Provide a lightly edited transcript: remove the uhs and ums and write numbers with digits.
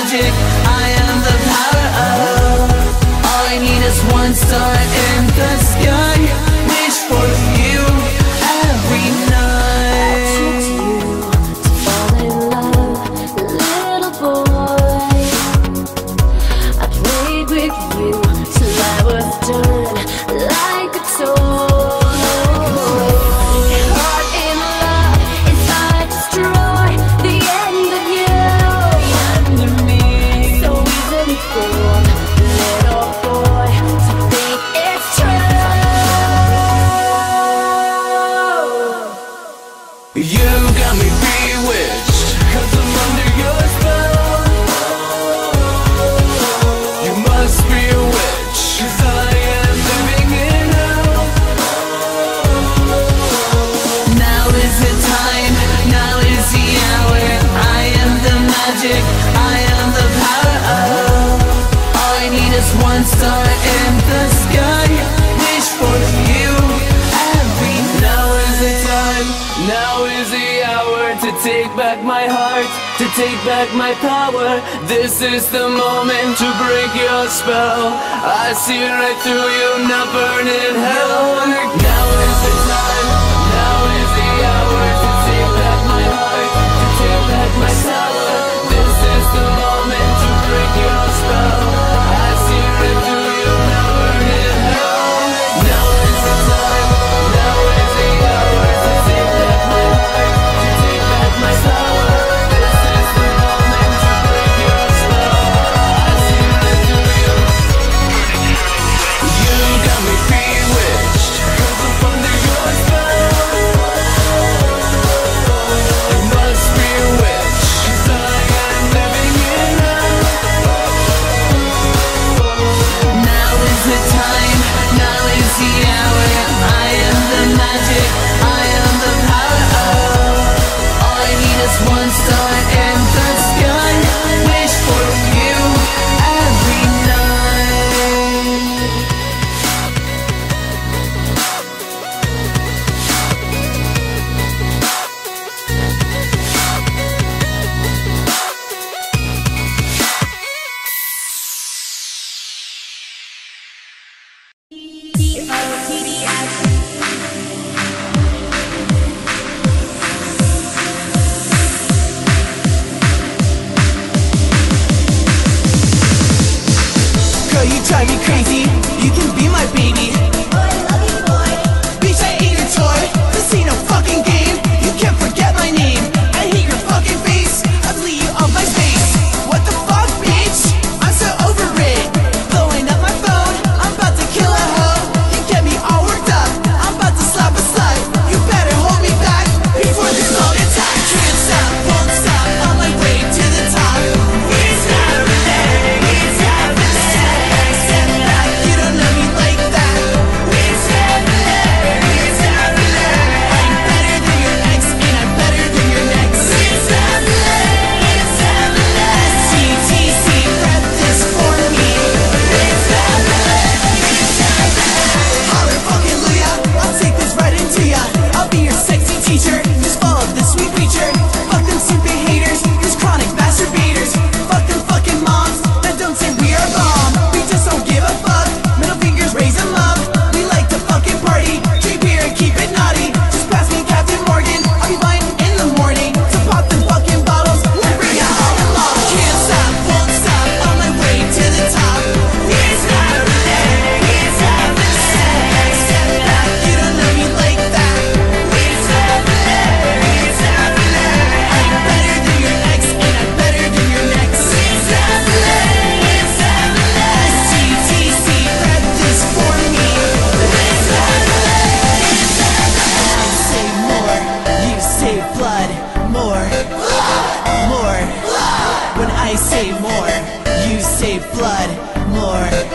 magic, I am the power of. All I need is one star in the sky. Wish for you every night. To fall in love, little boy. I played with you till I was done like a toy. Caught in love, it's hard to destroy the end of you. The end of me. So easily fooled, little boy, to think it's true. You got me bewitched, 'cause I'm under your spell. You must be a witch, 'cause I am living in hell. Now is the time, now is the hour. I am the magic, I am the power of. All I need is one star in the sky. Wish for you every. Now is the time, now is the hour to take back my heart, to take back my power. This is the moment to break your spell. I see right through you, now burn in hell. Now is the time, now is the hour to take back my heart, to take back my power. This is the moment to break your spell. I see right through you, now burn in hell. Now is the time, now is the hour to take back my heart, to take back my power. This is the moment to break your spell. I see right through you. You got me bewitched, 'cause I'm under your spell. You must be a witch, 'cause I am living in hell. Now is the time, now is the hour. I am the magic, I am the power of. All I need is one star in the sky. Wish for you every night. Girl, you drive me crazy. You can be my baby. Boy, love you, boy. Bitch, I ain't a toy. This ain't a fucking game. You can't forget my name. I hate your fucking face. I delete you off my space. What the fuck, bitch? I'm so over it. Blowing up my phone. I'm about to kill a hoe. You get me all worked up. I'm about to slap a slut. You better hold me back before this long attack. Can't stop, won't stop. On my way to the top. It's happening. It's happening. Step back. You don't know me like that. It's happening. It's happening. I'm better than your ex, and I'm better than your next. It's happening. It's happening. CTC, prep this for me. It's happening. It's happening. Holler fucking Luya, I'll take this right into ya. I'll be your sexy teacher. Just follow this sweet preacher. Fuck them stupid haters, these chronic masturbators. Fuck them fucking moms that don't say we are bomb. We just don't give a fuck. Middle fingers, raise them up. We like to fucking party. Drink beer and keep it naughty. Just pass me Captain Morgan. I'll be buying in the morning. So pop them fucking bottles and bring out all the models. Can't stop, won't stop. On my way to the top. It's happening. It's happening. Step back. You don't know me like that. It's happening. It's happening. I'm better than your ex, and I'm better than your next. It's happening. It's happening. CTC, prep this for me. It's happening. It's happening. I say more, you say blood. More, more. When I say more, you say blood. More.